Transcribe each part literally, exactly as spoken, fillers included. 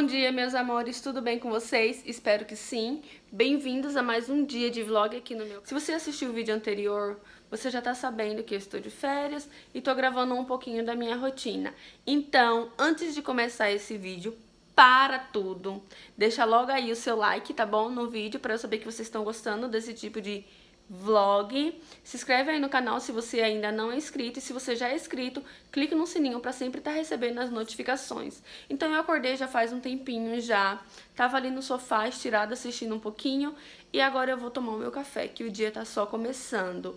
Bom dia, meus amores, tudo bem com vocês? Espero que sim. Bem-vindos a mais um dia de vlog aqui no meu canal. Se você assistiu o vídeo anterior, você já tá sabendo que eu estou de férias e tô gravando um pouquinho da minha rotina. Então, antes de começar esse vídeo, para tudo, deixa logo aí o seu like, tá bom? No vídeo, pra eu saber que vocês estão gostando desse tipo de vlog. Se inscreve aí no canal se você ainda não é inscrito, e se você já é inscrito, clique no sininho pra sempre estar recebendo as notificações. Então eu acordei já faz um tempinho já, tava ali no sofá estirada assistindo um pouquinho, e agora eu vou tomar o meu café, que o dia tá só começando.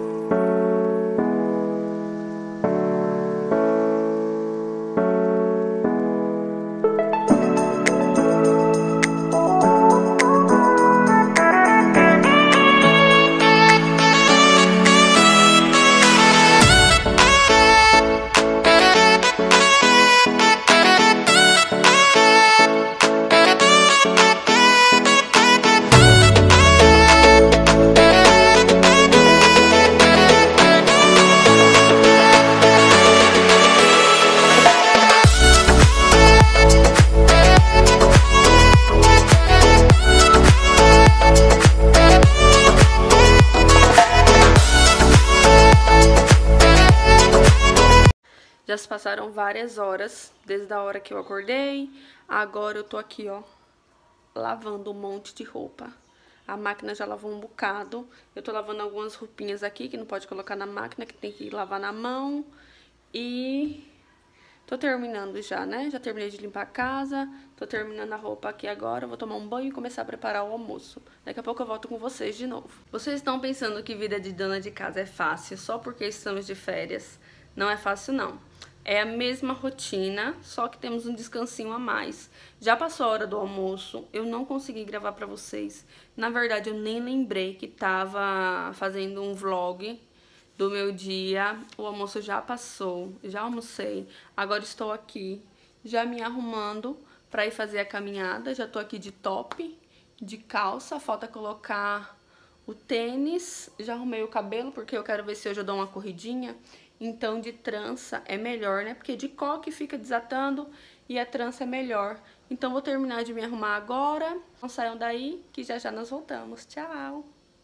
Já se passaram várias horas, desde a hora que eu acordei. Agora eu tô aqui, ó, lavando um monte de roupa. A máquina já lavou um bocado. Eu tô lavando algumas roupinhas aqui, que não pode colocar na máquina, que tem que lavar na mão. E tô terminando já, né? Já terminei de limpar a casa. Tô terminando a roupa aqui agora. Vou tomar um banho e começar a preparar o almoço. Daqui a pouco eu volto com vocês de novo. Vocês estão pensando que vida de dona de casa é fácil só porque estamos de férias? Não é fácil, não. É a mesma rotina, só que temos um descansinho a mais. Já passou a hora do almoço, eu não consegui gravar pra vocês. Na verdade, eu nem lembrei que tava fazendo um vlog do meu dia. O almoço já passou, já almocei. Agora estou aqui, já me arrumando pra ir fazer a caminhada. Já tô aqui de top, de calça, falta colocar o tênis. Já arrumei o cabelo, porque eu quero ver se hoje eu dou uma corridinha. Então, de trança é melhor, né? Porque de coque fica desatando e a trança é melhor. Então, vou terminar de me arrumar agora. Não saiam daí, que já já nós voltamos. Tchau!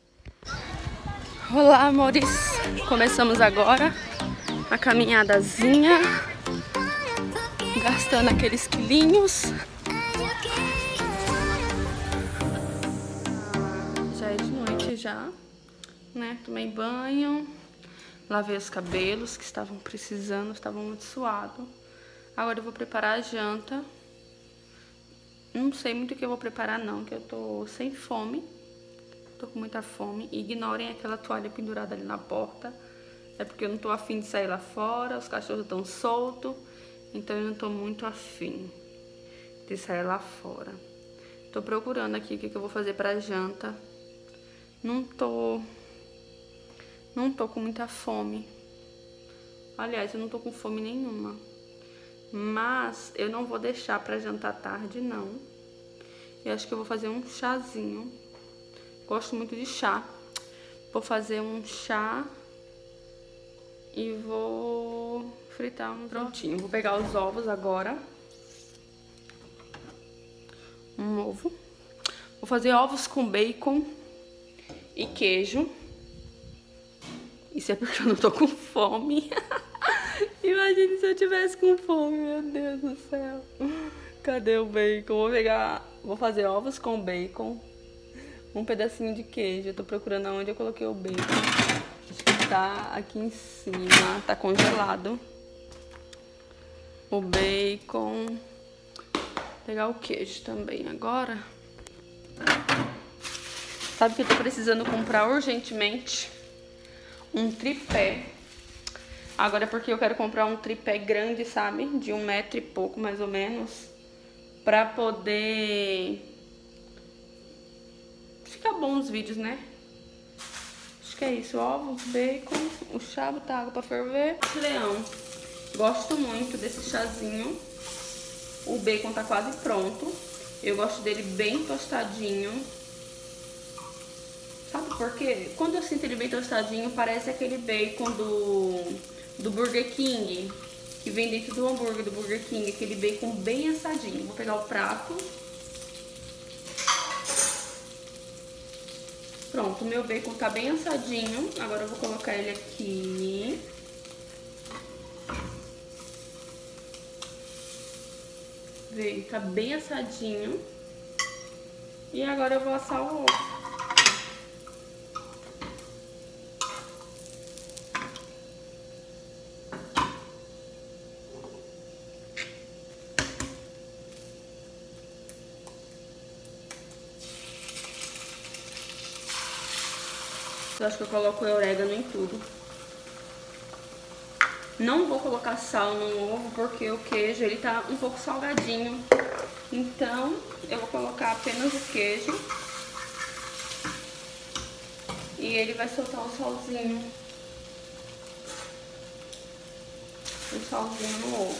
Olá, amores! Começamos agora a caminhadazinha. Gastando aqueles quilinhos. Já é de noite já, né? Tomei banho. Lavei os cabelos, que estavam precisando, estavam muito suados. Agora eu vou preparar a janta. Não sei muito o que eu vou preparar não, que eu tô sem fome. Tô com muita fome. Ignorem aquela toalha pendurada ali na porta. É porque eu não tô afim de sair lá fora, os cachorros estão soltos. Então eu não tô muito afim de sair lá fora. Tô procurando aqui o que eu vou fazer pra janta. Não tô... Não tô com muita fome. Aliás, eu não tô com fome nenhuma. Mas eu não vou deixar pra jantar tarde, não. Eu acho que eu vou fazer um chazinho. Gosto muito de chá. Vou fazer um chá. E vou fritar um prontinho. Vou pegar os ovos agora. Um ovo. Vou fazer ovos com bacon e queijo. Isso é porque eu não tô com fome. Imagine se eu tivesse com fome, meu Deus do céu. Cadê o bacon? Vou pegar, vou fazer ovos com bacon, um pedacinho de queijo. Eu tô procurando aonde eu coloquei o bacon. Acho que tá aqui em cima, tá congelado. O bacon. Vou pegar o queijo também agora. Sabe que eu tô precisando comprar urgentemente? Um tripé. Agora é porque eu quero comprar um tripé grande, sabe? De um metro e pouco, mais ou menos. Pra poder... ficar bom os vídeos, né? Acho que é isso. Ovos, bacon, o chá, botar água pra ferver. Leão. Gosto muito desse chazinho. O bacon tá quase pronto. Eu gosto dele bem tostadinho. Sabe por quê? Quando eu sinto ele bem tostadinho, parece aquele bacon do, do Burger King. que vem dentro do hambúrguer, do Burger King, aquele bacon bem assadinho. Vou pegar o prato. Pronto, o meu bacon tá bem assadinho. Agora eu vou colocar ele aqui. Vê, tá bem assadinho. E agora eu vou assar o ovo. Eu acho que eu coloco orégano em tudo. Não vou colocar sal no ovo porque o queijo ele tá um pouco salgadinho. Então eu vou colocar apenas o queijo. E ele vai soltar o salzinho. O salzinho no ovo.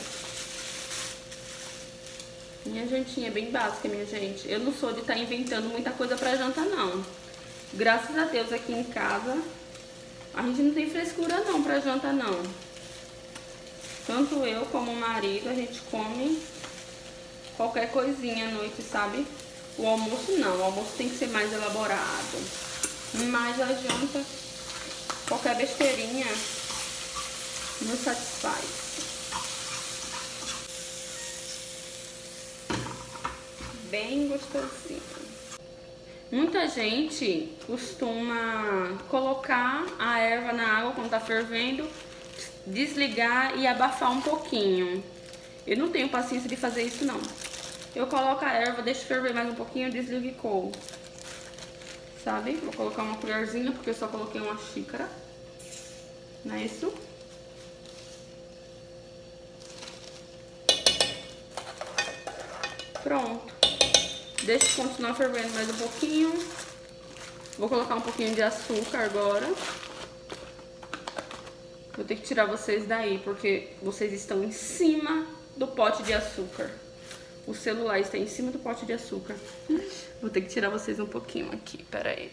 Minha jantinha é bem básica, minha gente. Eu não sou de estar inventando muita coisa pra janta, não. Graças a Deus aqui em casa a gente não tem frescura não pra janta não. Tanto eu como o marido, a gente come qualquer coisinha à noite, sabe? O almoço não, o almoço tem que ser mais elaborado. Mas a janta, qualquer besteirinha nos satisfaz. Bem gostosinho. Muita gente costuma colocar a erva na água quando tá fervendo, desligar e abafar um pouquinho. Eu não tenho paciência de fazer isso não. Eu coloco a erva, deixo ferver mais um pouquinho, desligo e coo. Sabe? Vou colocar uma colherzinha porque eu só coloquei uma xícara. Não é isso? Pronto. Deixa continuar fervendo mais um pouquinho. Vou colocar um pouquinho de açúcar agora. Vou ter que tirar vocês daí, porque vocês estão em cima do pote de açúcar. O celular está em cima do pote de açúcar. Vou ter que tirar vocês um pouquinho aqui, pera aí.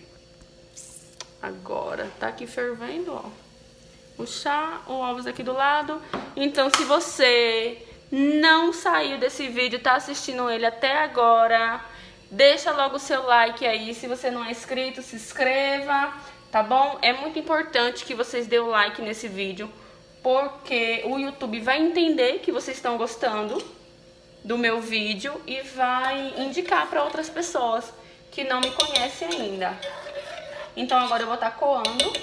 Agora, tá aqui fervendo, ó. O chá, o ovos aqui do lado. Então, se você não saiu desse vídeo, tá assistindo ele até agora, deixa logo o seu like aí. Se você não é inscrito, se inscreva, tá bom? É muito importante que vocês dêem o like nesse vídeo, porque o YouTube vai entender que vocês estão gostando do meu vídeo e vai indicar para outras pessoas que não me conhecem ainda. Então agora eu vou estar coando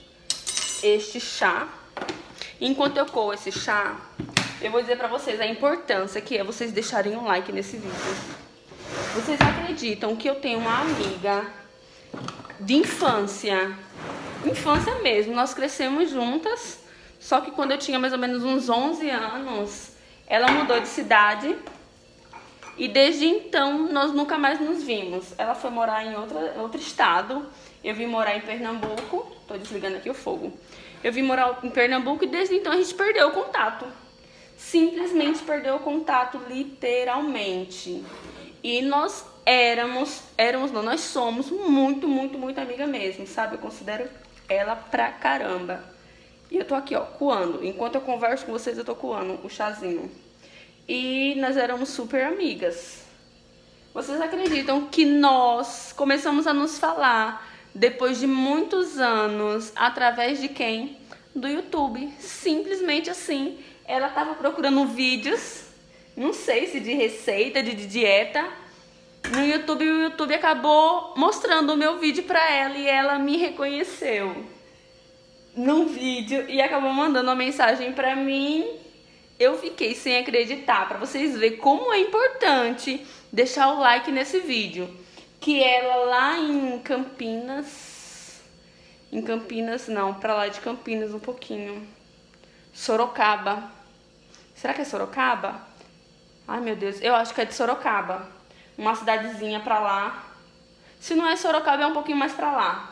este chá. Enquanto eu coo esse chá, eu vou dizer pra vocês a importância que é vocês deixarem um like nesse vídeo. Vocês acreditam que eu tenho uma amiga de infância, infância mesmo, nós crescemos juntas, só que quando eu tinha mais ou menos uns onze anos, ela mudou de cidade e desde então nós nunca mais nos vimos. Ela foi morar em outra, outro estado, eu vim morar em Pernambuco, tô desligando aqui o fogo. Eu vim morar em Pernambuco e desde então a gente perdeu o contato. Simplesmente perdeu o contato, literalmente. E nós éramos, éramos não, nós somos muito, muito, muito amiga mesmo, sabe? Eu considero ela pra caramba. E eu tô aqui, ó, coando. Enquanto eu converso com vocês, eu tô coando o chazinho. E nós éramos super amigas. Vocês acreditam que nós começamos a nos falar depois de muitos anos, através de quem? Do YouTube. Simplesmente assim. Ela tava procurando vídeos, não sei se de receita, de, de dieta, no YouTube, e o YouTube acabou mostrando o meu vídeo pra ela e ela me reconheceu no vídeo e acabou mandando uma mensagem pra mim. Eu fiquei sem acreditar, pra vocês verem como é importante deixar o like nesse vídeo. Que ela lá em Campinas, em Campinas não, pra lá de Campinas um pouquinho, Sorocaba. Será que é Sorocaba? Ai, meu Deus, eu acho que é de Sorocaba. Uma cidadezinha pra lá. Se não é Sorocaba, é um pouquinho mais pra lá.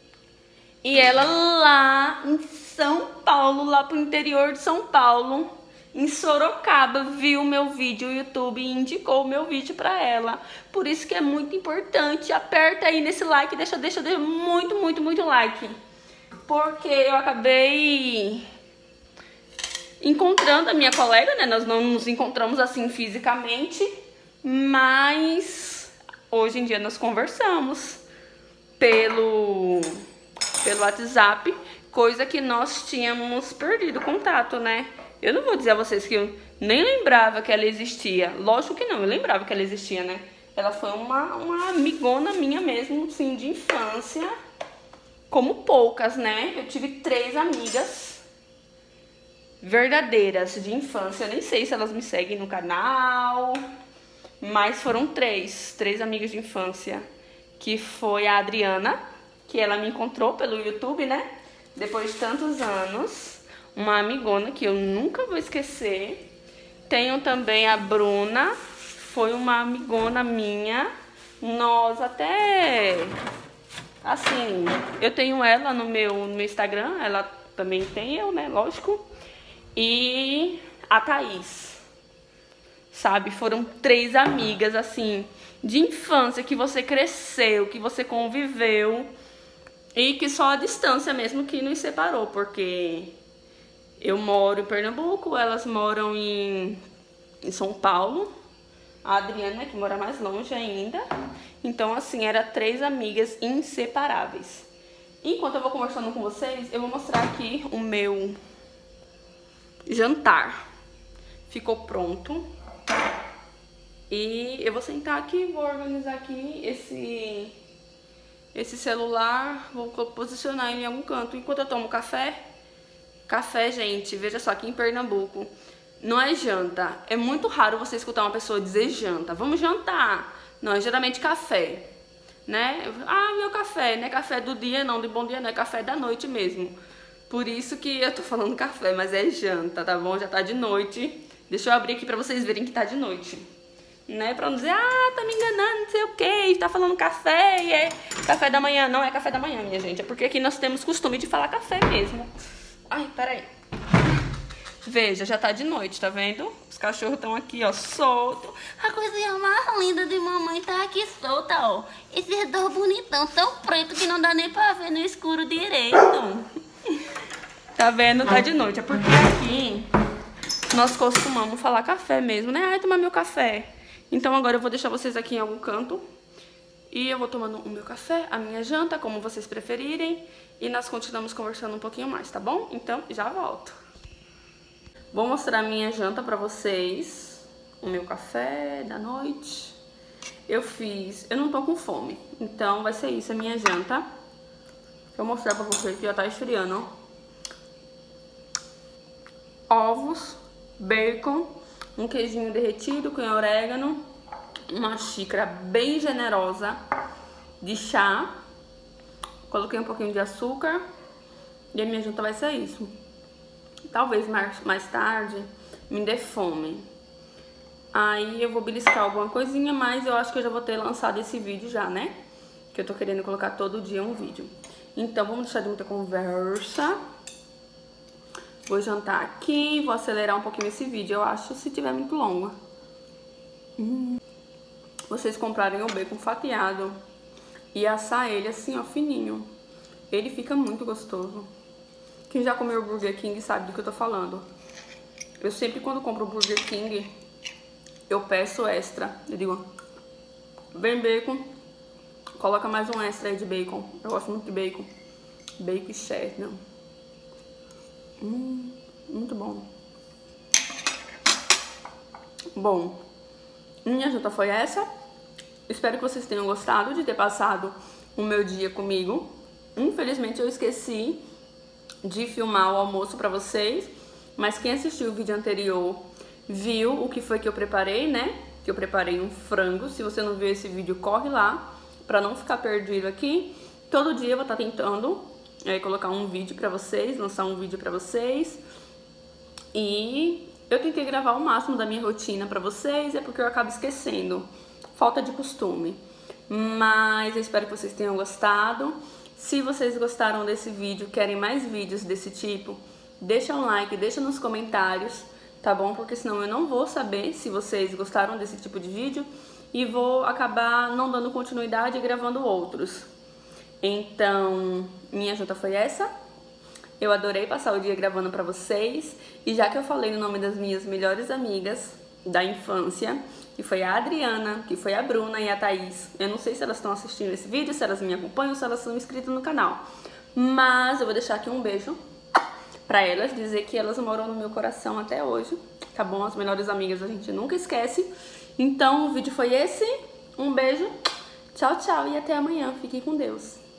E ela lá em São Paulo, lá pro interior de São Paulo, em Sorocaba, viu o meu vídeo no YouTube e indicou o meu vídeo pra ela. Por isso que é muito importante. Aperta aí nesse like, deixa, deixa, deixa muito, muito, muito like. Porque eu acabei encontrando a minha colega, né? Nós não nos encontramos assim fisicamente, mas hoje em dia nós conversamos pelo, pelo WhatsApp, coisa que nós tínhamos perdido contato, né? Eu não vou dizer a vocês que eu nem lembrava que ela existia. Lógico que não, eu lembrava que ela existia, né? Ela foi uma, uma amigona minha mesmo, assim, de infância, como poucas, né? Eu tive três amigas verdadeiras de infância. Eu nem sei se elas me seguem no canal, mas foram três, três amigas de infância, que foi a Adriana, que ela me encontrou pelo YouTube, né? Depois de tantos anos, uma amigona que eu nunca vou esquecer. Tenho também a Bruna, foi uma amigona minha. Nós até, assim, eu tenho ela no meu, no meu Instagram, ela também tem eu, né, lógico. E a Thaís, sabe, foram três amigas, assim, de infância, que você cresceu, que você conviveu, e que só a distância mesmo que nos separou, porque eu moro em Pernambuco, elas moram em, em São Paulo, a Adriana que mora mais longe ainda. Então, assim, era três amigas inseparáveis. Enquanto eu vou conversando com vocês, eu vou mostrar aqui o meu jantar. Ficou pronto. E eu vou sentar aqui, vou organizar aqui esse, esse celular, vou posicionar ele em algum canto. Enquanto eu tomo café, café, gente, veja só, aqui em Pernambuco, não é janta. É muito raro você escutar uma pessoa dizer janta. Vamos jantar. Não, é geralmente café, né? Ah, meu café, não é café do dia, não, de bom dia, não, é café da noite mesmo. Por isso que eu tô falando café, mas é janta, tá bom? Já tá de noite. Deixa eu abrir aqui pra vocês verem que tá de noite. Né? Pra não dizer, ah, tá me enganando, não sei o que, tá falando café e é café da manhã. Não é café da manhã, minha gente. É porque aqui nós temos costume de falar café mesmo. Ai, peraí. Veja, já tá de noite, tá vendo? Os cachorros estão aqui, ó, soltos. A coisinha mais linda de mamãe tá aqui solta, ó. Esses dois bonitão, tão preto que não dá nem pra ver no escuro direito. Tá vendo? Tá de noite. É porque aqui nós costumamos falar café mesmo, né? Ai, tomar meu café. Então agora eu vou deixar vocês aqui em algum canto. E eu vou tomando o meu café, a minha janta, como vocês preferirem. E nós continuamos conversando um pouquinho mais, tá bom? Então já volto. Vou mostrar a minha janta pra vocês. O meu café da noite. Eu fiz... Eu não tô com fome. Então vai ser isso, a minha janta. Vou mostrar pra vocês que já tá esfriando. Ovos, bacon, um queijinho derretido com orégano. Uma xícara bem generosa de chá. Coloquei um pouquinho de açúcar. E a minha janta vai ser isso. Talvez mais, mais tarde me dê fome. Aí eu vou beliscar alguma coisinha, mas eu acho que eu já vou ter lançado esse vídeo já, né? Que eu tô querendo colocar todo dia um vídeo. Então vamos deixar de muita conversa. Vou jantar aqui, vou acelerar um pouquinho esse vídeo, eu acho, se tiver muito longo. Hum. Vocês comprarem o bacon fatiado e assar ele assim, ó, fininho. Ele fica muito gostoso. Quem já comeu o Burger King sabe do que eu tô falando. Eu sempre, quando compro o Burger King, eu peço extra. Eu digo, vem bacon, coloca mais um extra aí de bacon. Eu gosto muito de bacon. Bacon e cheddar, não. Hum, muito bom. Bom, minha janta foi essa. Espero que vocês tenham gostado de ter passado o meu dia comigo. Infelizmente eu esqueci de filmar o almoço pra vocês, mas quem assistiu o vídeo anterior viu o que foi que eu preparei, né? Que eu preparei um frango. Se você não viu esse vídeo, corre lá pra não ficar perdido aqui. Todo dia eu vou estar tentando é, colocar um vídeo pra vocês, lançar um vídeo pra vocês. E eu tentei gravar o máximo da minha rotina pra vocês, é porque eu acabo esquecendo. Falta de costume. Mas eu espero que vocês tenham gostado. Se vocês gostaram desse vídeo, querem mais vídeos desse tipo, deixa um like, deixa nos comentários, tá bom? Porque senão eu não vou saber se vocês gostaram desse tipo de vídeo e vou acabar não dando continuidade e gravando outros. Então, minha janta foi essa. Eu adorei passar o dia gravando pra vocês. E já que eu falei no nome das minhas melhores amigas da infância, que foi a Adriana, que foi a Bruna e a Thaís. Eu não sei se elas estão assistindo esse vídeo, se elas me acompanham, se elas são inscritas no canal. Mas eu vou deixar aqui um beijo pra elas, dizer que elas moram no meu coração até hoje, tá bom? As melhores amigas a gente nunca esquece. Então o vídeo foi esse. Um beijo, tchau, tchau e até amanhã. Fiquem com Deus.